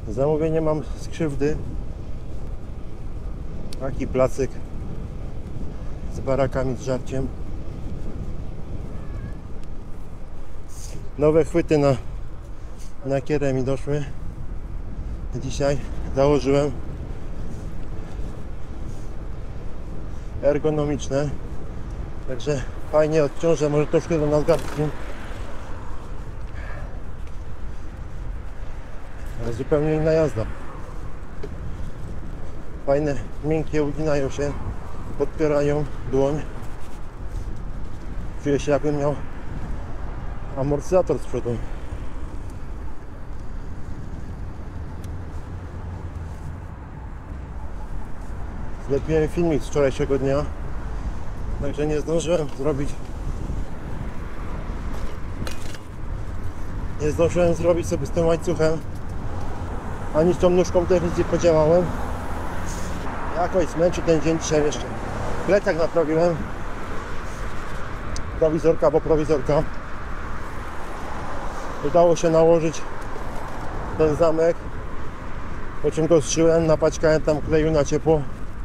Zamówienie mam z krzywdy. Taki placyk z barakami, z żarciem. Nowe chwyty na kierę mi doszły. Dzisiaj założyłem. Ergonomiczne. Także fajnie odciążę, może troszkę do nadgarstki. Ale zupełnie inna jazda. Fajne, miękkie, uginają się, podpierają dłoń. Czuję się, jakbym miał amortyzator z przodu. Zlepiłem filmik z wczorajszego dnia, także nie zdążyłem zrobić sobie z tym łańcuchem, ani z tą nóżką też nic nie podziałałem. Jakoś zmęczył ten dzień dzisiaj jeszcze. Plecak naprawiłem. Prowizorka, bo prowizorka. Udało się nałożyć ten zamek, po czym go zszyłem, napaćkałem tam kleju na ciepło.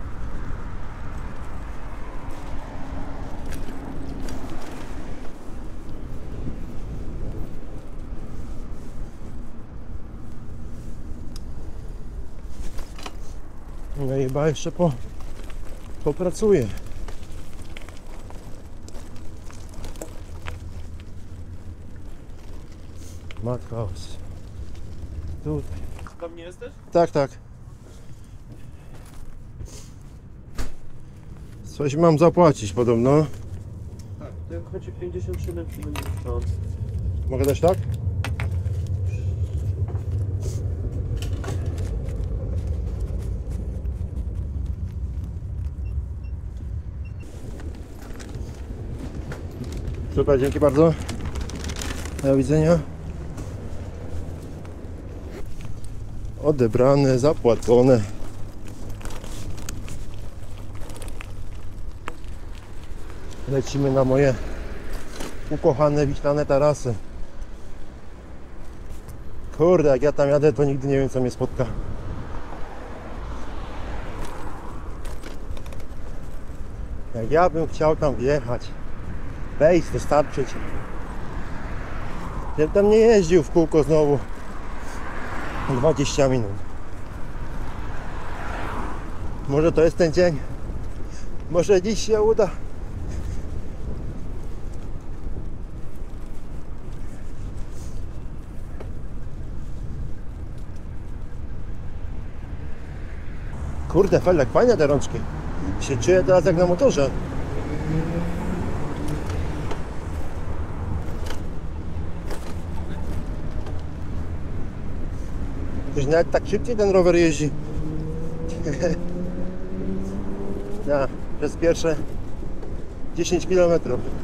No i chyba jeszcze popracuję. Madhouse. Tutaj. Tam nie jesteś? Tak, tak. Coś mam zapłacić podobno. Tak, to jak chodzi 57,70. Mogę dać tak? Super, dzięki bardzo. Do widzenia. Odebrane, zapłacone. Lecimy na moje ukochane wiślane tarasy. Kurde, jak ja tam jadę, to nigdy nie wiem, co mnie spotka. Jak ja bym chciał tam wjechać, wejść, dostarczyć. Ja tam nie jeździł w kółko znowu 20 minut. Może to jest ten dzień. Może dziś się uda. Kurde, felek, fajne te rączki. Się czuję teraz jak na motorze. Już nawet tak szybciej ten rower jeździ. Ja, przez pierwsze 10 km.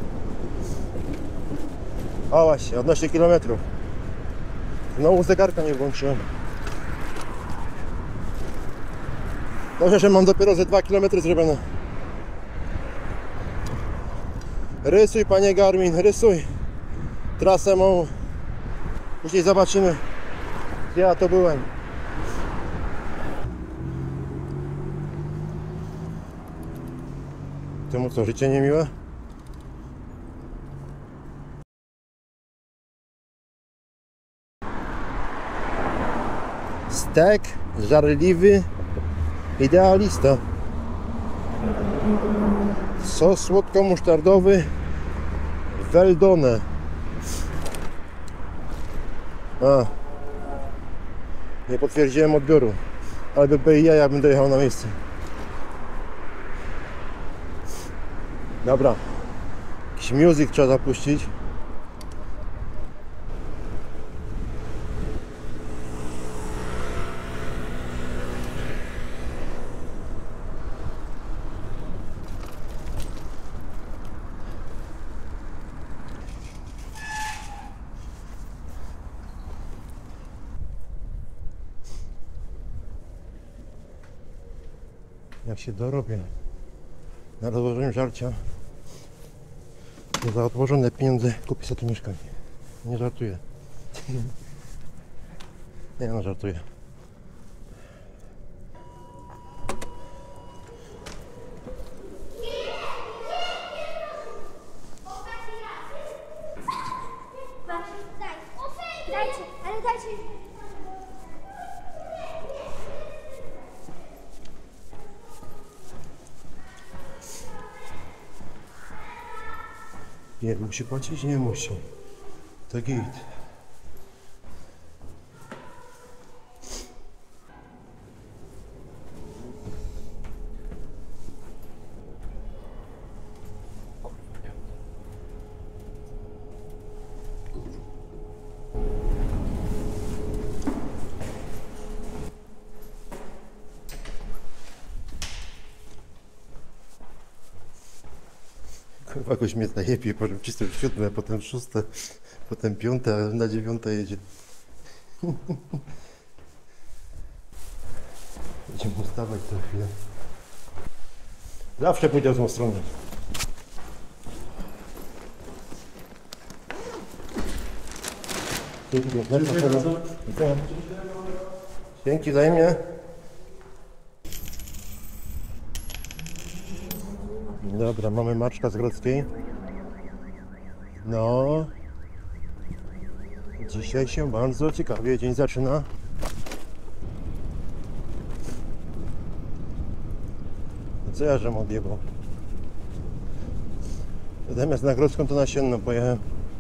O właśnie, odnośnie kilometrów. Znowu zegarka nie włączyłem. Dobrze, że mam dopiero ze 2 km zrobione. Rysuj, panie Garmin, rysuj. Trasę mam. Później zobaczymy, gdzie ja to byłem. Temu co, życie niemiłe? Stek, żarliwy idealista. Sos słodko-musztardowy Veldone. Nie potwierdziłem odbioru, ale by ja bym dojechał na miejsce. Dobra, jakiś music trzeba zapuścić. Jak się dorobię na rozłożeniu żarcia, to za odłożone pieniądze kupię sobie tu mieszkanie. Nie żartuję. Nie no, żartuję. ale dajcie. Nie, musi płacić? Nie musi. To git. Kurwa, jakoś mnie najebie, potem czysty 7, potem 6, potem 5, a na 9 jedzie. Będziemy ustawać co chwilę. Zawsze pójdę w tą stronę. Dzięki piękne. Dzięki wzajemnie. Dobra, mamy Maczka z Grodzkiej. No. Dzisiaj się bardzo ciekawie dzień zaczyna. Co ja żem odjebał? Zamiast na Grodzką to na Sienną pojechałem.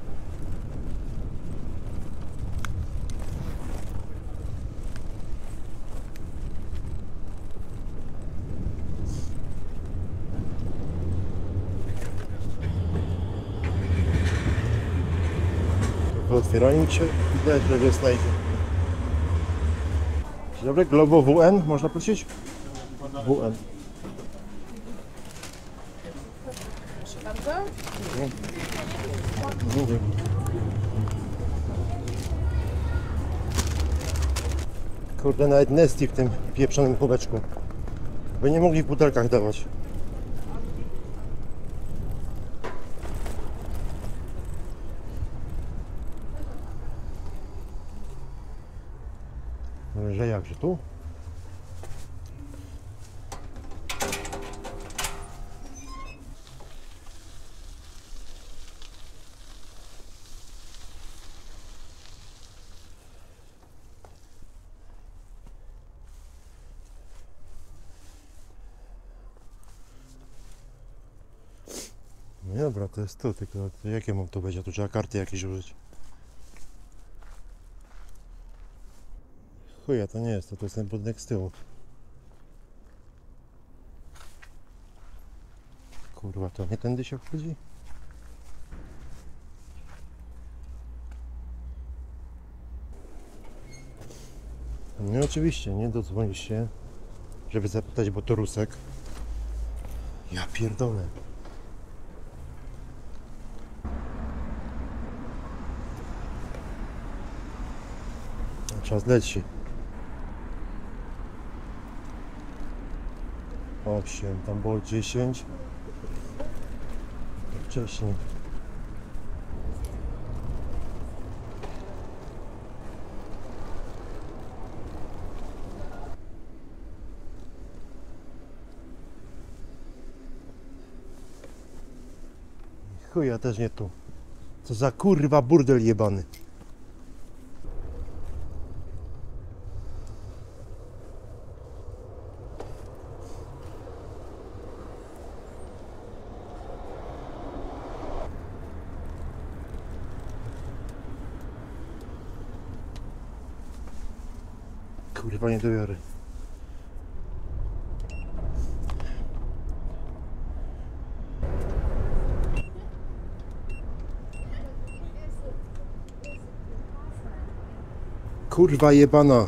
Otwieranie się, widać, że jest najpierw. Dzień dobry, Globo WN, można prosić? WN. Proszę bardzo. Kurde, nawet Nesty w tym pieprzonym kubeczku. By nie mogli w butelkach dawać. Że jakże tu? No dobra, to jest tu, tylko jakie mam tu być? Tu trzeba karty jakieś użyć. Chuja, to nie jest to, to jest ten budynek z tyłu. Kurwa, to nie tędy się wchodzi? No oczywiście, nie dodzwonisz się, żeby zapytać, bo to Rusek. Ja pierdolę. Czas leci. 8, tam było 10. To wcześniej. Chuja, też nie tu. Co za kurwa burdel jebany. Kurwa, nie dobiorę. Kurwa jebana.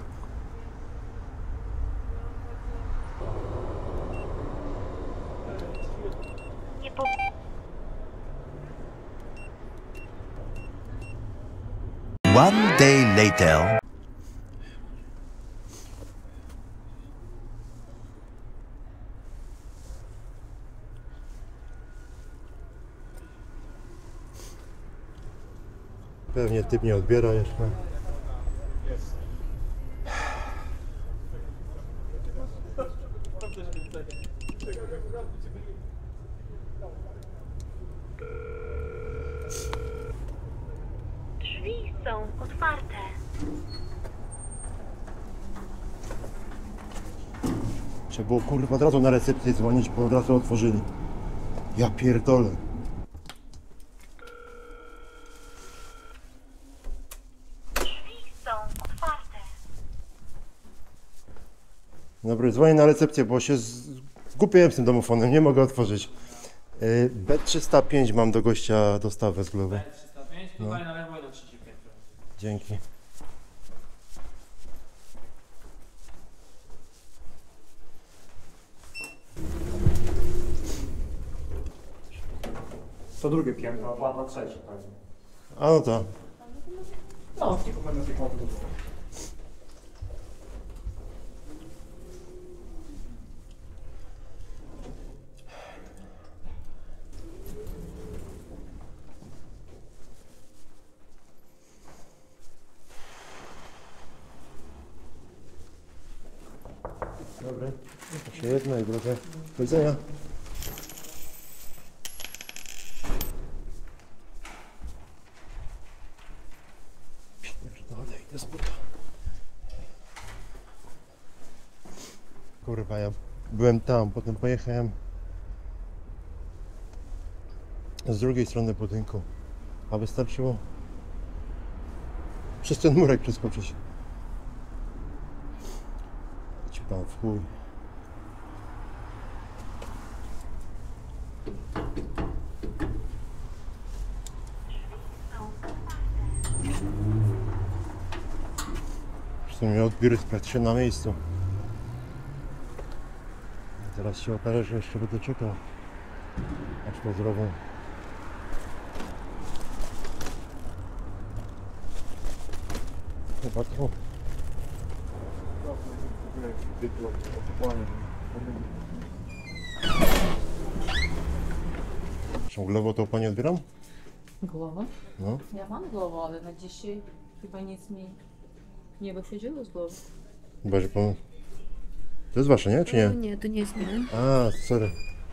One day later. Pewnie typ nie odbiera jeszcze. Drzwi są otwarte. Trzeba było kurwa od razu na recepcję dzwonić, bo od razu otworzyli. Ja pierdolę. Są otwarte. Dobry, dzwonię na recepcję, bo się zgubiłem z tym domofonem, nie mogę otworzyć. B305 mam do gościa dostawę z Glowy. B305, tutaj na lewo i na trzecie piętro. Dzięki. To drugie piętro, a na trzecie, tak. A no to. No, tylko będę tylko Dobry. To się jedno i drugie. Do widzenia. Pierdolę, idę z buta. Kurwa, ja byłem tam, potem pojechałem z drugiej strony budynku, a wystarczyło przez ten murek przeskoczyć. Ci pan w chuj. W sumie odbiór jest praktycznie na miejscu. Teraz się okaże, że jeszcze będę czekał, aż to zrobię. Chyba to. Czy Glowo to pani odbieram? Głowa? No. Ja mam głowę, ale na dzisiaj chyba nic mi nie wychodziło z głowy. Chyba, że pan... To jest wasze, nie? Czy nie? Nie, to nie jest mnie. A, sorry.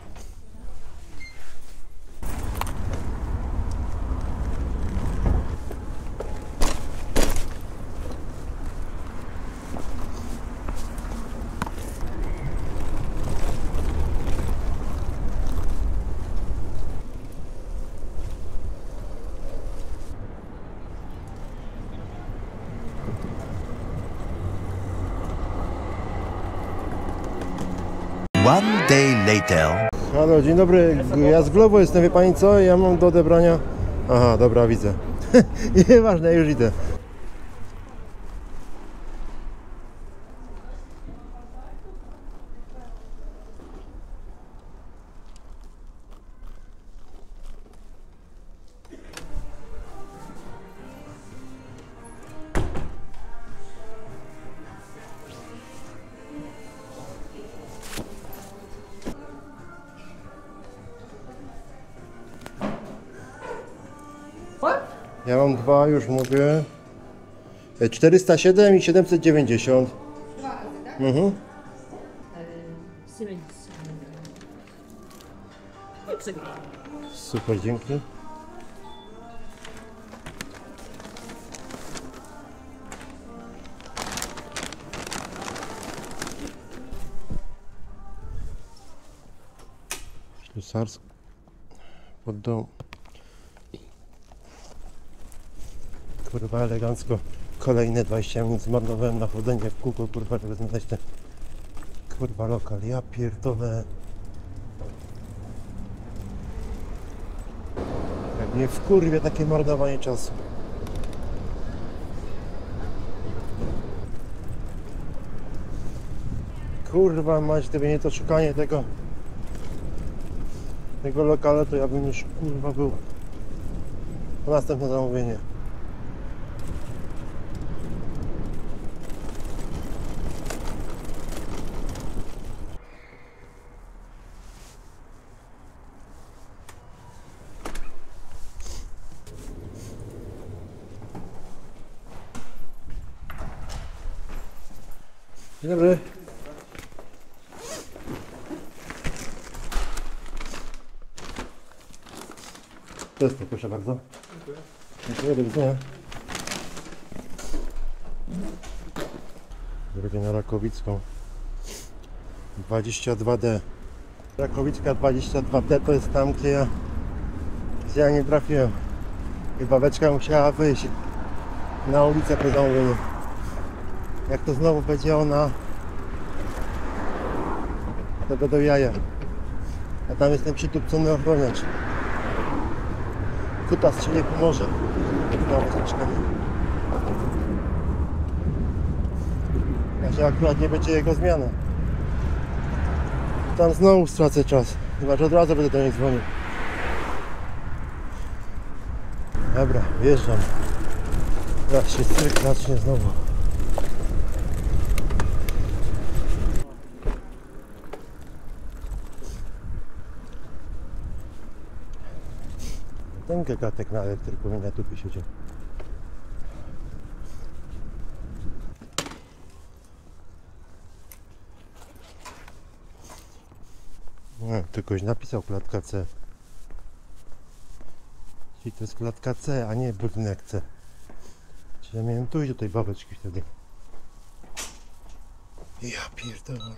One day later. Halo, dzień dobry. Ja z Glovo jestem, wie pani co? Ja mam do odebrania... Aha, dobra, widzę. Nieważne, już idę. Ja mam dwa, już mówię. 407 i 790. Mhm. Super, dzięki. Ślusarsk pod dom. Kurwa, elegancko. Kolejne 20 minut zmarnowałem na chodzenie w kółko, kurwa, żeby znaleźć ten kurwa lokal. Ja pierdolę. Jak mnie wkurwie takie marnowanie czasu. Kurwa mać, gdyby nie to szukanie tego lokalu, to ja bym już kurwa był po następne zamówienie. Dzień dobry. To jest to, proszę bardzo. Dziękuję, do widzenia. Drugie na Rakowicką. 22D. Rakowicka 22D to jest tam, gdzie ja nie trafiłem. I babeczka musiała wyjść na ulicę po zamówieniu. Jak to znowu będzie ona, to będą jaja. A tam jestem przytupcony ochroniacz. Kutas ci nie pomoże. Nawet mieszkanie. Znaczy akurat nie będzie jego zmiana. Tam znowu stracę czas. Chyba, że od razu będę do niej dzwonił. Dobra, wjeżdżam. Teraz się cyrk zacznie znowu. Ten gagatek na elektryku mnie tu siedział. No, tu ktoś napisał klatka C. Czyli to jest klatka C, a nie budynek C. Czyli ja miałem tu iść do tej babeczki wtedy. Ja pierdolę.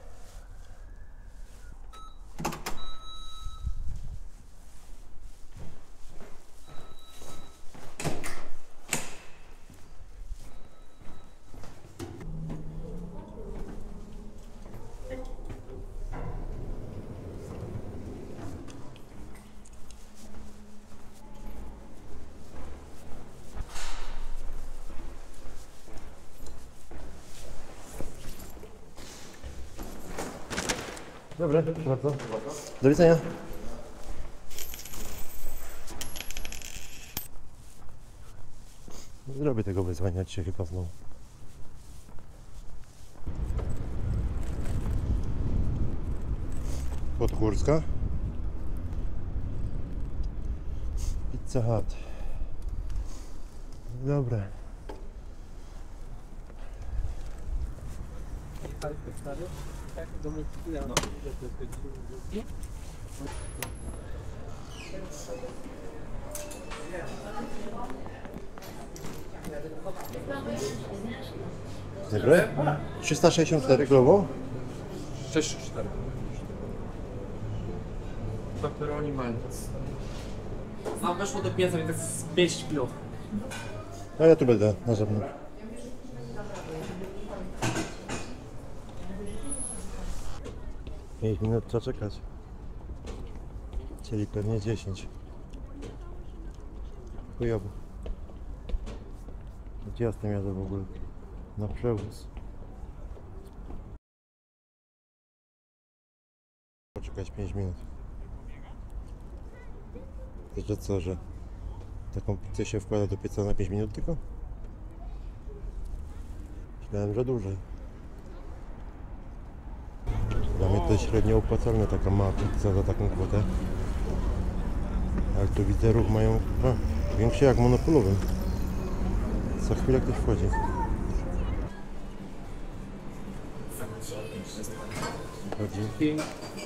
Dobra, bardzo. Do widzenia. Zrobię tego wyzwania dzisiaj chyba znowu. Podgórska. Pizza Hut. Dobra. Dobre? 364 globo? 6,4. Pepperoni Mentos. A weszło do pieca, więc to jest 5 kg. No ja tu będę na zewnątrz. Pięć minut trzeba czekać. Czyli pewnie 10. Chujowo. Gdzie ja z tym jadę w ogóle? Na przewóz. Poczekać 5 minut. To co, że taką pizzę się wkłada do pieca na 5 minut tylko? Myślałem, że dłużej. Dla mnie to jest średnio opłacalna taka mała pizza za taką kwotę. Ale tu widzę, ruch mają większy jak monopolowym. Co chwilę ktoś wchodzi. Wchodzi.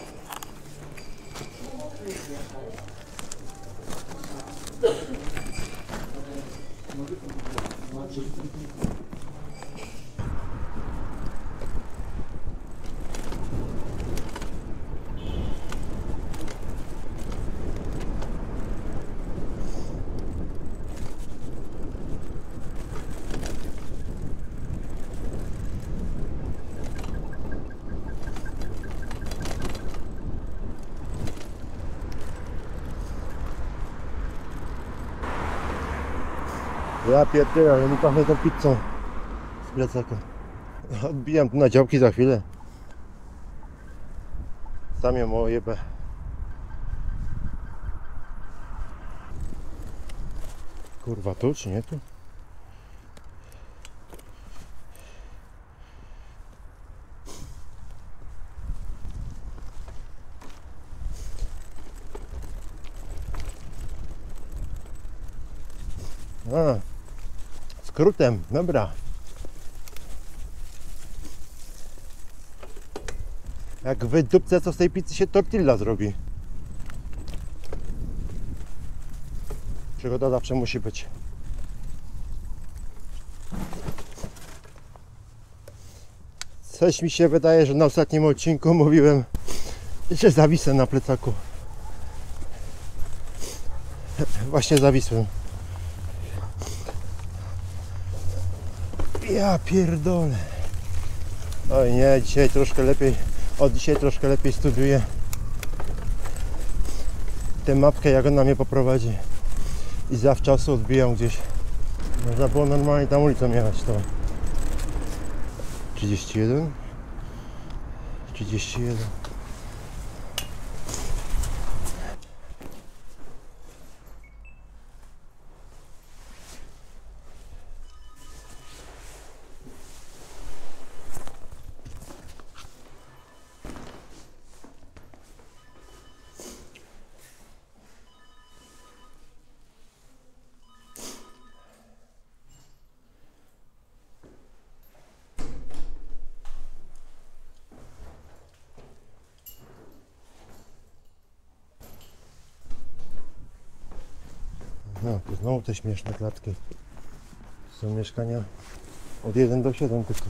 Ja pierdolę, ale mi pachnie tą pizzą z plecaka. Odbijam tu na działki za chwilę. Sam ją ojebę. Kurwa, tu czy nie tu? A, skrótem, dobra. Jak wydupcę, co z tej pizzy się tortilla zrobi. Przygoda zawsze musi być. Coś mi się wydaje, że na ostatnim odcinku mówiłem, że zawisłem na plecaku. Właśnie zawisłem. Ja pierdolę. Oj nie, dzisiaj troszkę lepiej, od dzisiaj troszkę lepiej studiuję tę mapkę, jak ona mnie poprowadzi. I zawczasu odbijam gdzieś. Można było normalnie tam ulicą jechać to. 31 31. No, tu znowu te śmieszne klatki. Są mieszkania od 1 do 7 tylko.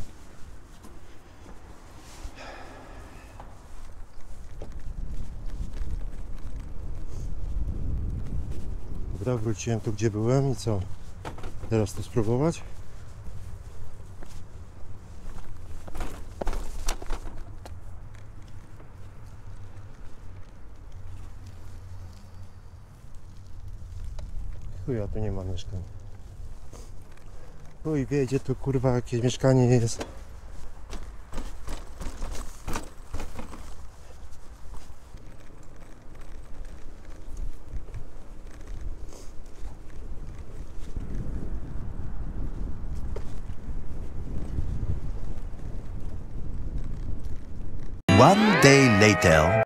Dobra, wróciłem tu, gdzie byłem i co? Teraz to spróbować? Chuja, tu nie ma mieszkań. Chuj wie, gdzie tu kurwa jakieś mieszkanie jest. One day later.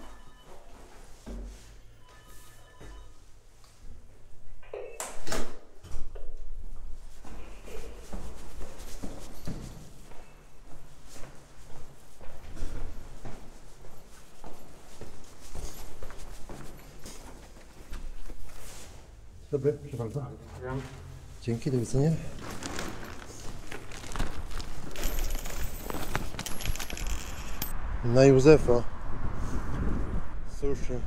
Dobry, proszę bardzo. Dzięki, do widzenia. Na Józefa. Suszy.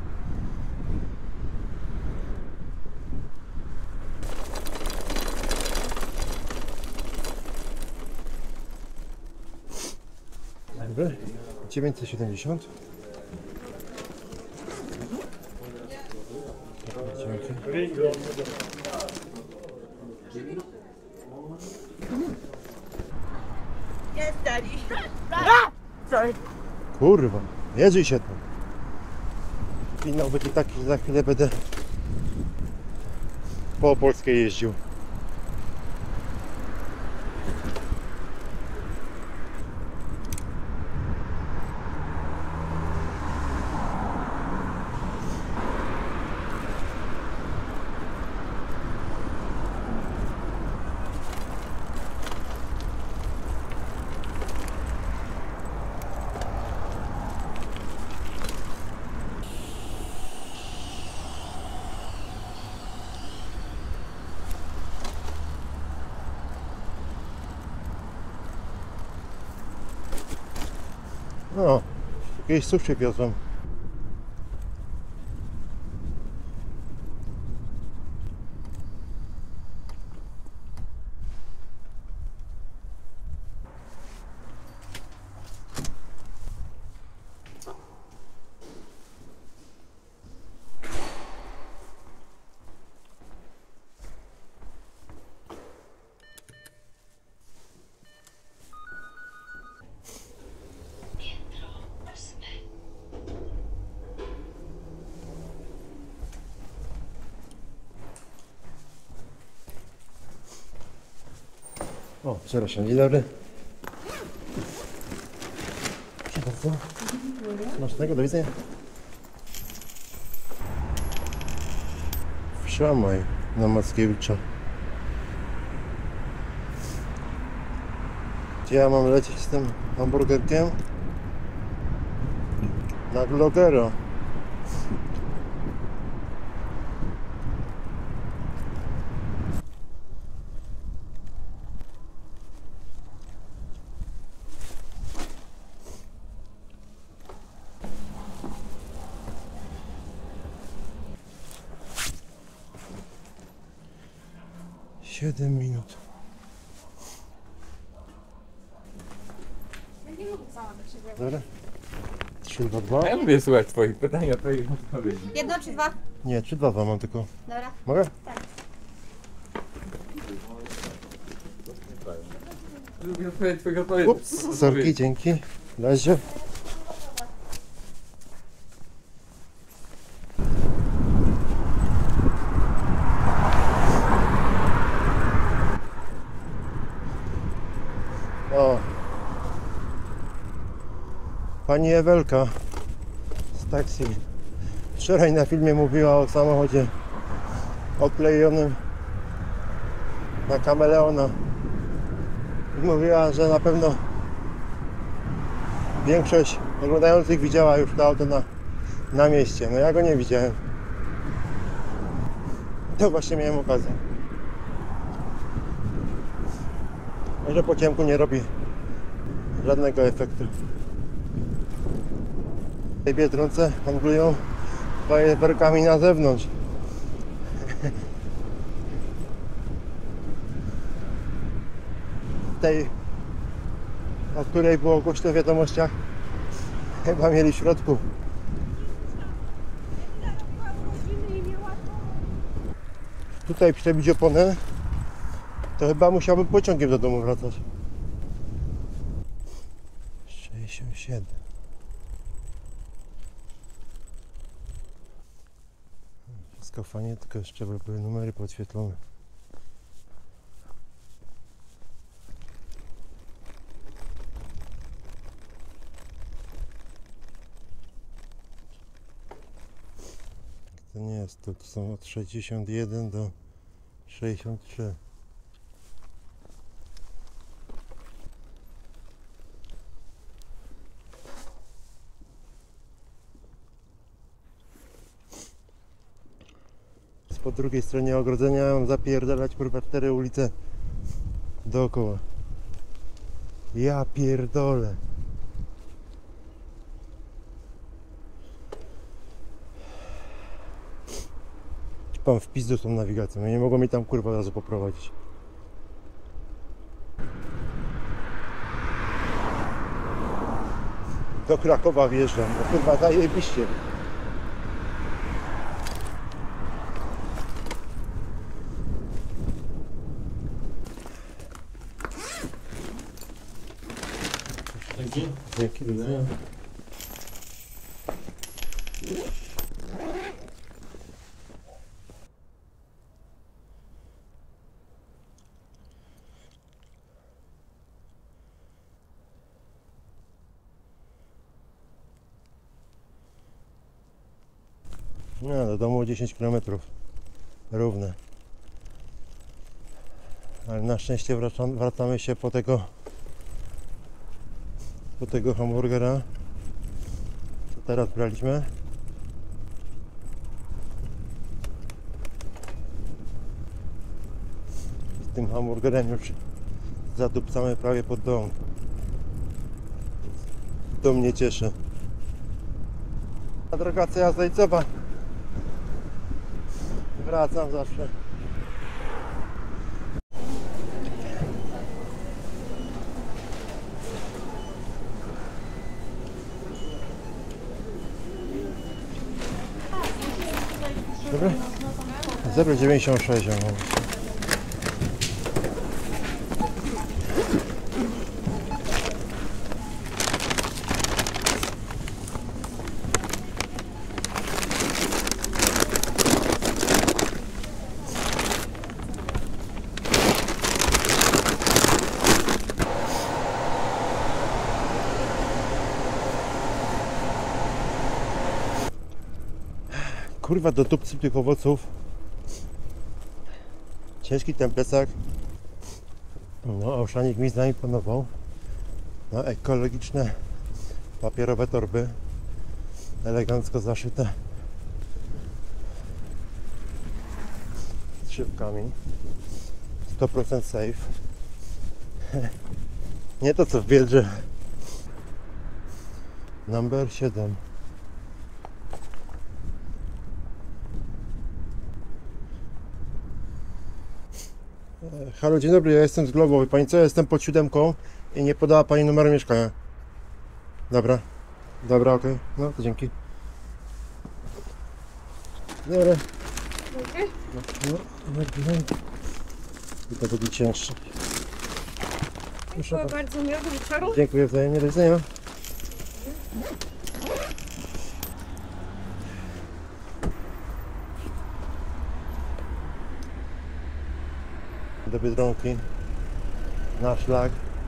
Dobry. 970. Dzięki. Yes, Daddy. Sorry. Kurwa, jedzie się tam. Finał będzie taki, że za chwilę będę po Polskę jeździł. No, jakieś sushi wiozłem. O, przepraszam, dzień dobry. Proszę bardzo. Smacznego, do widzenia. Wszamaj na Mackiewicza. Gdzie ja mam lecieć z tym hamburgerkiem? Na Glogero. 7 minut. Dobra. 3, 2, 2. Ja lubię słuchać twoich pytań, a twoich odpowiedzi. Jedno czy dwa? Nie, 3, 2, 2 mam tylko. Dobra. Mogę? Lubię słuchać twoich odpowiedzi. Ups, sorki, dzięki. Na razie. O. Pani Ewelka z taksi wczoraj na filmie mówiła o samochodzie oklejonym na kameleona. I mówiła, że na pewno większość oglądających widziała już to auto na mieście. No ja go nie widziałem. To właśnie miałem okazję. Że po ciemku nie robi żadnego efektu. W tej Biedronce handlują fajerwerkami na zewnątrz. Tej, o której było głośno w wiadomościach, chyba mieli w środku. Tutaj przebić oponę, to chyba musiałbym pociągiem do domu wracać. 67. Wszystko fajnie, tylko jeszcze były numery podświetlone. To nie jest, to są od 61 do 63. Po drugiej stronie ogrodzenia mam zapierdalać kurwa 4 ulice dookoła. Ja pierdolę. Pan w pizdu tą nawigacją, no nie mogło mi tam kurwa od razu poprowadzić. Do Krakowa wjeżdżam, no kurwa zajebiście. Dzięki, do widzenia. No, do domu 10 km równe. Ale na szczęście wracamy się po tego hamburgera, co teraz braliśmy. Z tym hamburgerem już zadupcamy prawie pod dom. To mnie cieszy. A droga co ja z Zajcowa wracam zawsze. Dobra? 0,96 ja mam. Kurwa, do dupcy tych owoców. Ciężki ten plecak. No, Auczanik mi zaimponował. No, ekologiczne papierowe torby. Elegancko zaszyte. Z szybkami. 100% safe. Nie to co w Biedrze. Number 7. Halo, dzień dobry, ja jestem z Globo. Wie pani co, ja jestem pod 7 i nie podała pani numeru mieszkania. Dobra. Dobra, okej. No, to dzięki. Dobra. No, i to będzie cięższe. Dziękuję bardzo, miłego wieczoru. Dziękuję wzajemnie, do widzenia. Do Biedronki na szlak.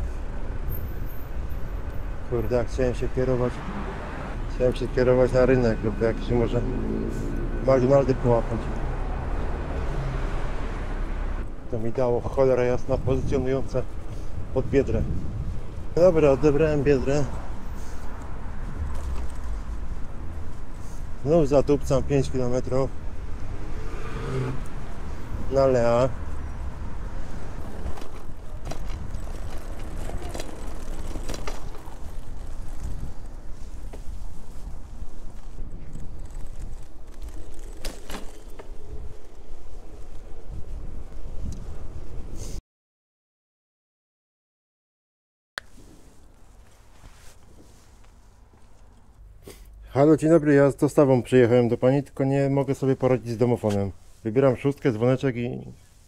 Kurde, jak chciałem się kierować na rynek lub jakiś może McDonaldy połapać. To mi dało cholera jasna pozycjonujące pod Biedrę. Dobra, odebrałem Biedrę. Znów zatupcam 5 km na Lea. Halo, dzień dobry, ja z dostawą przyjechałem do pani, tylko nie mogę sobie poradzić z domofonem. Wybieram 6, dzwoneczek i...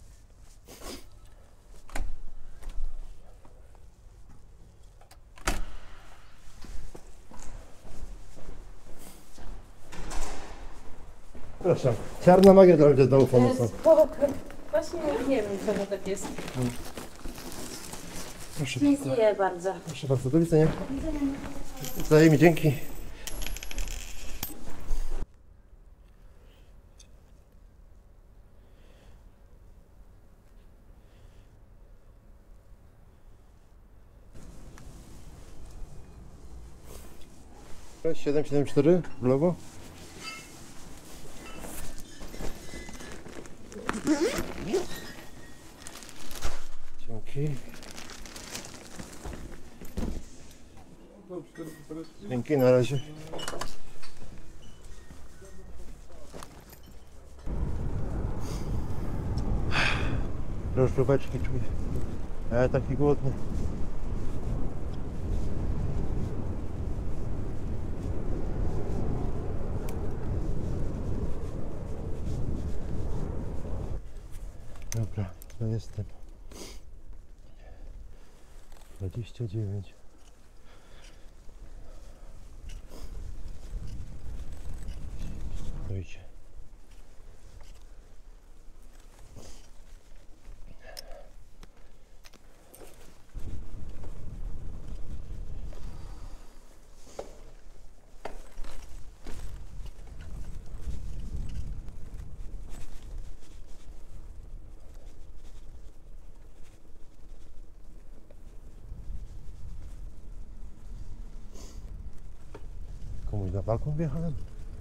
Proszę, czarna magia dla mnie z domofonu są. Właśnie nie wiem, czemu tak jest. Proszę, Dziękuję bardzo. proszę bardzo, do widzenia. Wzajemnie, dzięki. Cześć, 774 w lewo. Dzięki. Dzięki, na razie. Drożdżóweczki czuję. A ja taki głodny. Dobra, to jestem. 29. Stójcie. Komuś na balkon wjechałem?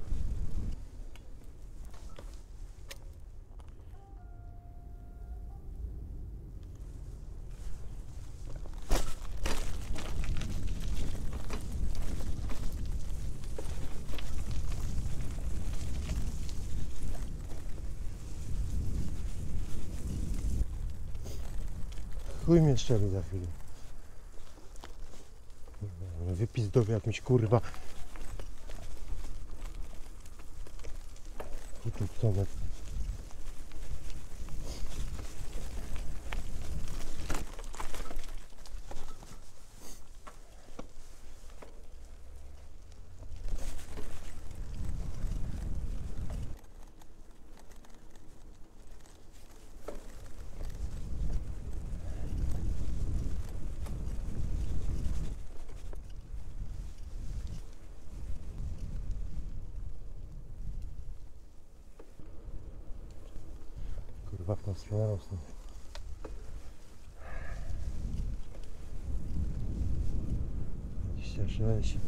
Chuj mnie strzeli za chwilę. Wypizdowy jakimś kurwa. Tu co na... Kurwa, w tą stronę rosną. Sześć.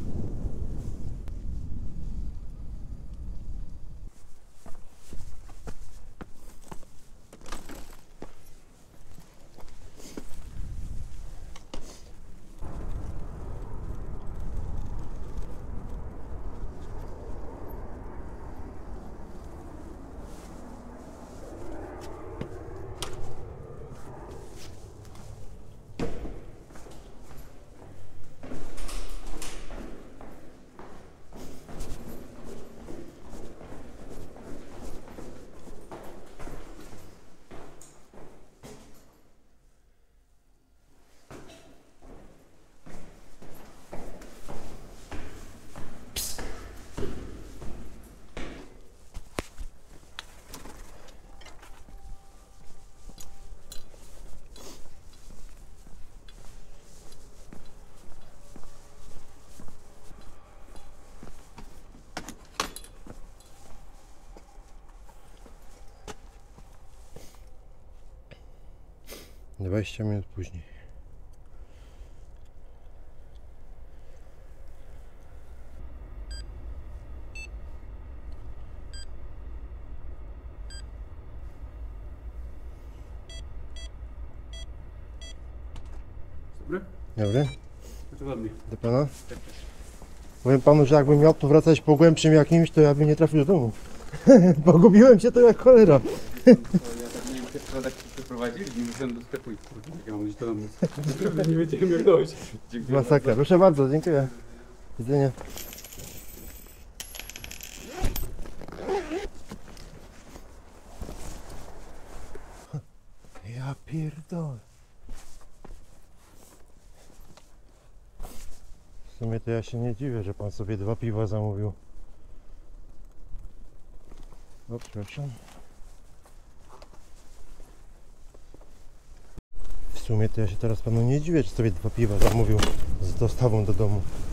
20 minut później. Dobry? Dobry, To do mnie. do pana. Powiem panu, że jakbym miał tu wracać po głębszym jakimś, to ja bym nie trafił do domu. Pogubiłem się to jak cholera. To ja tak nie wiem, jak tak przeprowadził i wyszedłem do sklepu i kurde, jak ja mam iść do domu. Naprawdę nie wiedziałem jak dojść. Dziękuję Masakra. Proszę bardzo, dziękuję. Do widzenia. Ja pierdolę. W sumie to ja się nie dziwię, że pan sobie 2 piwa zamówił. O, przepraszam. W sumie to ja się teraz panu nie dziwię, że sobie 2 piwa zamówił z dostawą do domu.